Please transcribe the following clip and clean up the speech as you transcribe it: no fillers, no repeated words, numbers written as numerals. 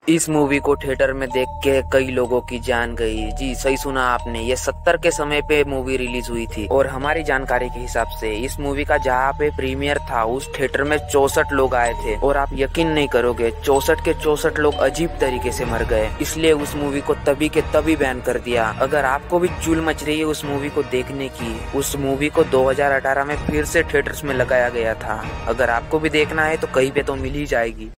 इस मूवी को थिएटर में देख के कई लोगों की जान गई। जी सही सुना आपने, ये 70 के समय पे मूवी रिलीज हुई थी और हमारी जानकारी के हिसाब से इस मूवी का जहाँ पे प्रीमियर था उस थिएटर में 64 लोग आए थे और आप यकीन नहीं करोगे 64 के 64 लोग अजीब तरीके से मर गए। इसलिए उस मूवी को तभी के तभी बैन कर दिया। अगर आपको भी चुल मच रही है उस मूवी को देखने की, उस मूवी को 2018 में फिर से थिएटर्स में लगाया गया था। अगर आपको भी देखना है तो कहीं पे तो मिल ही जाएगी।